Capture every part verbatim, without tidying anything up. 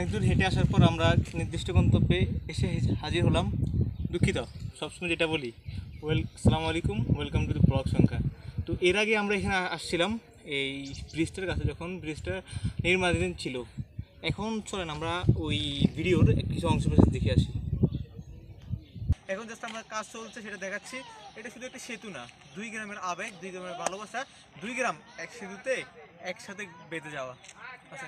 অনেক দূর হেঁটে আসার পর আমরা নির্দিষ্ট গন্তব্যে এসে হাজির হলাম। দুঃখিত, সবসময় যেটা বলি, ওয়েল আসসালামু আলাইকুম, ওয়েলকাম টু দ্য ব্লগ সংখ্যা। তো এর আগে আমরা এখানে আসছিলাম এই ব্রিজটার কাছে, যখন ব্রিজটা নির্মাণাধীন ছিল। এখন চলেন আমরা ওই ভিডিওর কিছু অংশ দেখে আসি। এখন জাস্ট আমরা কাজ চলছে সেটা দেখাচ্ছি। এটা শুধু একটা সেতু না, দুই গ্রামের আবেগ, দুই গ্রামের ভালোবাসা, দুই গ্রাম এক সেতুতে একসাথে বেঁধে যাওয়া। আচ্ছা,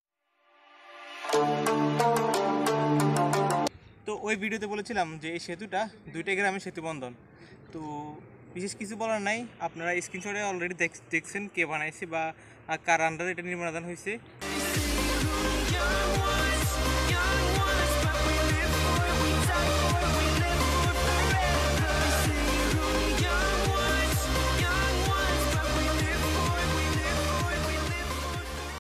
তো ওই ভিডিওতে বলেছিলাম যে এই সেতুটা দুইটা গ্রামের সেতু বন্ধন। তো বিশেষ কিছু বলার নাই, আপনারা স্ক্রিনশটে অলরেডি দেখছেন কে বানাইছে বা কার আন্ডারে এটা নির্মাণাধীন হয়েছে।